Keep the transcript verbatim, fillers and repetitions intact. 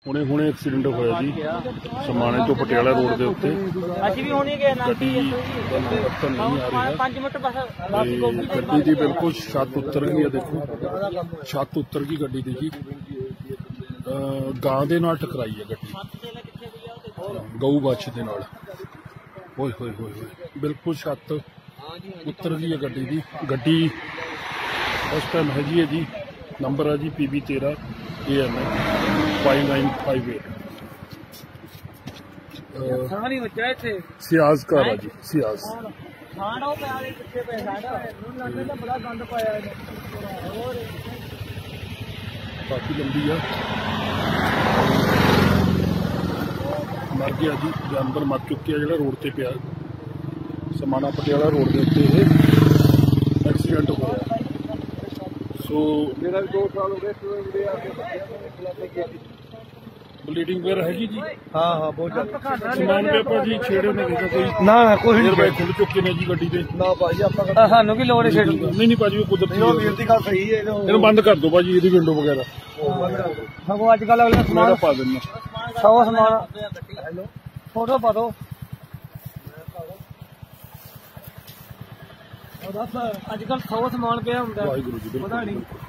ਹੁਣੇ ਹੁਣੇ ਐਕਸੀਡੈਂਟ ਹੋਇਆ ਜੀ ਸਮਾਣੇ ਤੋਂ ਪਟਿਆਲਾ ਰੋਡ ਦੇ ਉੱਤੇ। ਅਸੀਂ ਵੀ ਹੁਣੇ ਗਏ ਨਾ ਗੱਡੀ ਦਾ ਨੰਬਰ ਤਾਂ ਨਹੀਂ ਆ ਰਿਹਾ। ਪੰਜ ਮਿੰਟ ਬਸ ਗੱਡੀ ਦੀ ਬਿਲਕੁਲ ਛੱਤ ਉੱਤਰ ਗਈ ਹੈ, ਦੇਖੋ ਛੱਤ ਉੱਤਰ ਗਈ ਗੱਡੀ ਦੀ ਜੀ। ਗਾਂ ਦੇ ਨਾਲ ਟਕਰਾਈ ਹੈ ਗੱਡੀ, ਗਊ ਬਾਛੇ ਦੇ ਨਾਲ। ਹੋਏ ਹੋਏ ਹੋਏ ਹੋਏ ਬਿਲਕੁਲ ਛੱਤ ਉੱਤਰ ਗਈ ਹੈ ਗੱਡੀ ਦੀ। ਗੱਡੀ ਉਸ ਟਾਈਮ ਹੈਗੀ ਹੈ ਜੀ, ਨੰਬਰ ਹੈ ਜੀ ਪੀ ਬੀ ਤੇਰਾਂ A M five nine five eight Ciaz car है जी, सियाज काफी लंबी है। मर गया जी जानवर, मर चुके है जो रोड से पिया समाना पटियाला रोड के उत्ते एक्सीडेंट होया। सो मेरा भी दो साल हो गए। ब्लीडिंग वगैरह हैगी जी? हाँ हाँ बहुत ज्यादा। समान पेपर जी छेड़े ने देखा कोई ना कोई नहीं खुल चुके ने जी गड्डी दे ना भाजी ਆਪਾਂ ਸਾਨੂੰ ਕੀ ਲੋੜ ਹੈ ਛੇੜਨ ਦੀ? नहीं नहीं भाजी कुदरती है, ਵੀਰ ਦੀ ਗੱਲ ਸਹੀ ਹੈ। ਇਹਨੂੰ ਬੰਦ ਕਰ ਦਿਓ ਭਾਜੀ, ਇਹਦੀ ਵਿੰਡੋ ਵਗੈਰਾ ਸਗੋਂ ਅੱਜ ਕੱਲ ਅਗਲੇ ਸਮਾਨ ਪਾ ਦੇਣਾ। ਸੌ ਸਮਾਨ ਫੋਟੋ ਪਾ ਦੋ ਅੱਜ ਕੱਲ ਸੌ ਸਮਾਨ ਪਿਆ ਹੁੰਦਾ। ਵਾਹਿਗੁਰੂ ਜੀ ਪਤਾ ਨਹੀਂ।